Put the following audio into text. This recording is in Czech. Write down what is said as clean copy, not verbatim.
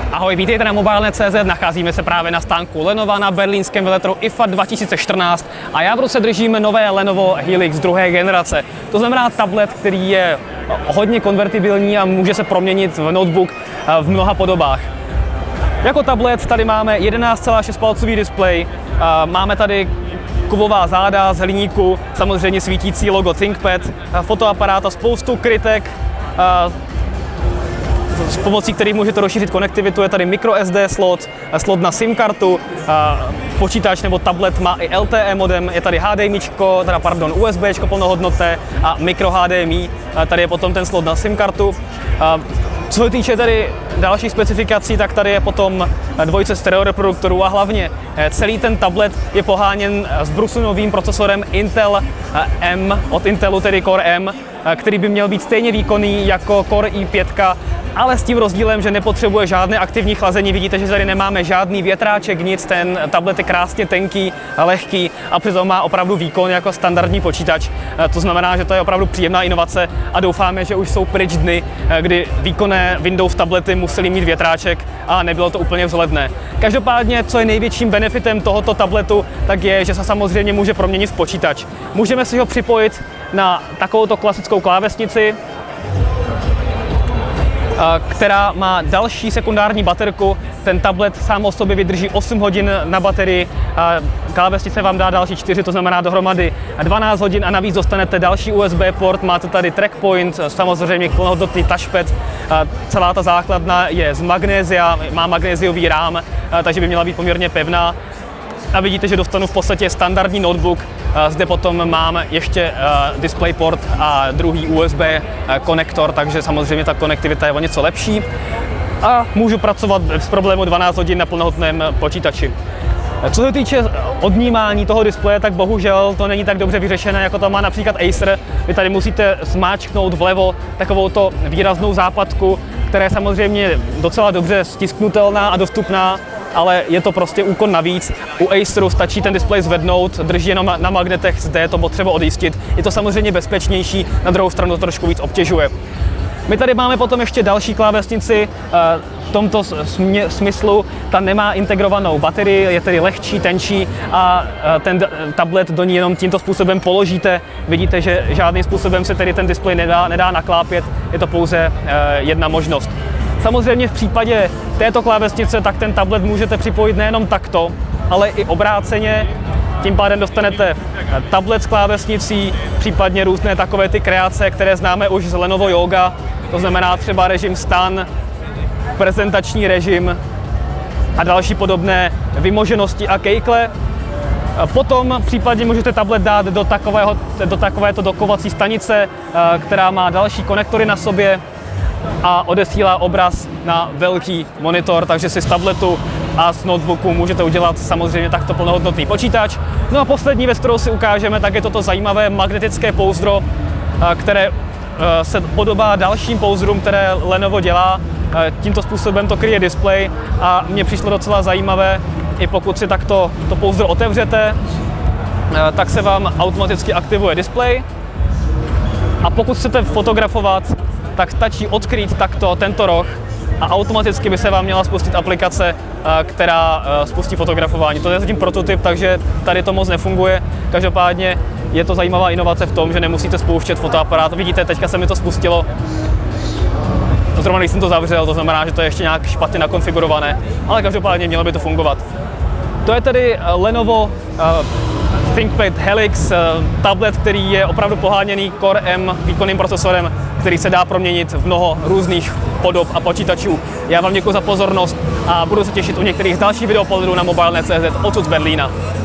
Ahoj, vítejte na Mobilnet.cz, nacházíme se právě na stánku Lenova na berlínském veletrhu IFA 2014 a já v ruce držím nové Lenovo Helix druhé generace. To znamená tablet, který je hodně konvertibilní a může se proměnit v notebook v mnoha podobách. Jako tablet tady máme 11,6 palcový displej, máme tady kovová záda z hliníku, samozřejmě svítící logo ThinkPad, fotoaparát a spoustu krytek, s pomocí kterých můžete rozšířit konektivitu. Je tady microSD slot, slot na SIM kartu, počítač nebo tablet má i LTE modem, je tady HDMIčko, USB plnohodnotné a micro HDMI, tady je potom ten slot na SIM kartu. Co se týče tady dalších specifikací, tak tady je potom dvojice stereo reproduktorů a hlavně celý ten tablet je poháněn s brusunovým procesorem Intel M od Intelu, tedy Core M, který by měl být stejně výkonný jako Core i5, ale s tím rozdílem, že nepotřebuje žádné aktivní chlazení. Vidíte, že tady nemáme žádný větráček, nic, ten tablet je krásně tenký, lehký a přitom má opravdu výkon jako standardní počítač. To znamená, že to je opravdu příjemná inovace a doufáme, že už jsou pryč dny, kdy výkonné Windows tablety musely mít větráček a nebylo to úplně vzhledné. Každopádně, co je největším benefitem tohoto tabletu, tak je, že se samozřejmě může proměnit v počítač. Můžeme si ho připojit na takovouto klasickou klávesnici, která má další sekundární baterku. Ten tablet sám o sobě vydrží 8 hodin na baterii, klávesnice vám dá další 4, to znamená dohromady 12 hodin a navíc dostanete další USB port, máte tady track point, samozřejmě plnohodnotný touchpad, celá ta základna je z magnézia, má magnéziový rám, takže by měla být poměrně pevná. A vidíte, že dostanu v podstatě standardní notebook. Zde potom mám ještě DisplayPort a druhý USB konektor, takže samozřejmě ta konektivita je o něco lepší. A můžu pracovat bez problému 12 hodin na plnohodnotném počítači. Co se týče odnímání toho displeje, tak bohužel to není tak dobře vyřešené, jako to má například Acer. Vy tady musíte smáčknout vlevo takovouto výraznou západku, která je samozřejmě docela dobře stisknutelná a dostupná, ale je to prostě úkon navíc. U Aceru stačí ten displej zvednout, drží jenom na magnetech, zde je to potřeba odjistit. Je to samozřejmě bezpečnější, na druhou stranu to trošku víc obtěžuje. My tady máme potom ještě další klávesnici, v tomto smyslu ta nemá integrovanou baterii, je tedy lehčí, tenčí a ten tablet do ní jenom tímto způsobem položíte. Vidíte, že žádným způsobem se tedy ten displej nedá naklápět, je to pouze jedna možnost. Samozřejmě v případě této klávesnice tak ten tablet můžete připojit nejenom takto, ale i obráceně. Tím pádem dostanete tablet s klávesnicí, případně různé takové ty kreace, které známe už z Lenovo Yoga, to znamená třeba režim stan, prezentační režim a další podobné vymoženosti a kejkle. Potom případně můžete tablet dát do takovéto dokovací stanice, která má další konektory na sobě a odesílá obraz na velký monitor, takže si z tabletu a z notebooku můžete udělat samozřejmě takto plnohodnotný počítač. No a poslední věc, kterou si ukážeme, tak je toto zajímavé magnetické pouzdro, které se podobá dalším pouzdrům, které Lenovo dělá. Tímto způsobem to kryje displej a mně přišlo docela zajímavé, i pokud si takto to pouzdro otevřete, tak se vám automaticky aktivuje displej a pokud chcete fotografovat, tak stačí odkrýt takto tento roh a automaticky by se vám měla spustit aplikace, která spustí fotografování. To je zatím prototyp, takže tady to moc nefunguje. Každopádně je to zajímavá inovace v tom, že nemusíte spouštět fotoaparát. Vidíte, teďka se mi to spustilo. Zrovna když jsem to zavřel, to znamená, že to je ještě nějak špatně nakonfigurované, ale každopádně mělo by to fungovat. To je tedy Lenovo ThinkPad Helix, tablet, který je opravdu poháněný Core M výkonným procesorem, který se dá proměnit v mnoho různých podob a počítačů. Já vám děkuji za pozornost a budu se těšit u některých dalších videopohledů na Mobilnet.cz odsud z Berlína.